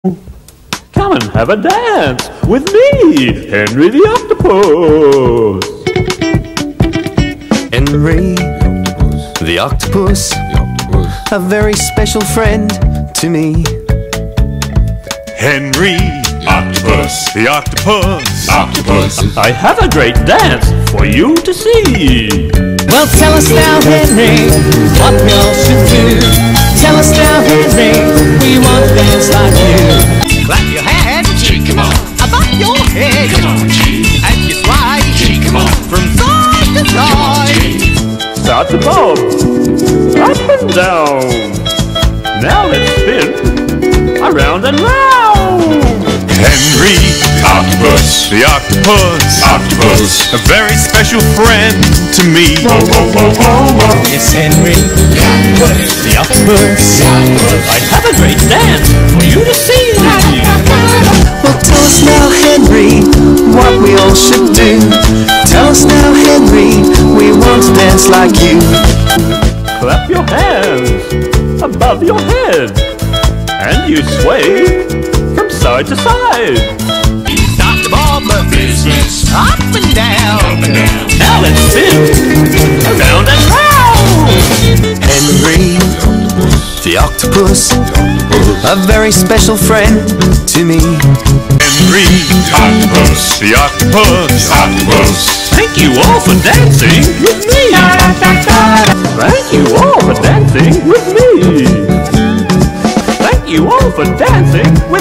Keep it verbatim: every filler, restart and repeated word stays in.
Come and have a dance with me, Henry the Octopus. Henry the Octopus, a very special friend to me. Henry Octopus, the Octopus, Octopus, I have a great dance for you to see. Well, tell us now, Henry, what we all should do. Tell us now, Henry, we want to dance like you. Clap your hands, G, come on. above your head, Come on, G. and you slide, G, come on. from side to Come on, side. G. Start to bob, up and down. Now let's spin around and round. Henry Octopus, the Octopus, Octopus, a very special friend to me. Yes, Henry, The Octopus, I have a great dance for you to see. Well, tell us now, Henry, what we all should do. Tell us now, Henry, we want to dance like you. Clap your hands above your head, and you sway from side to side. start to bob, Business, up and down. up and down. Now let's spin around and round. Henry the Octopus, a very special friend to me. Henry Octopus, the Octopus, Octopus, Thank you all for dancing with me. Thank you all for dancing with me. Thank you all for dancing with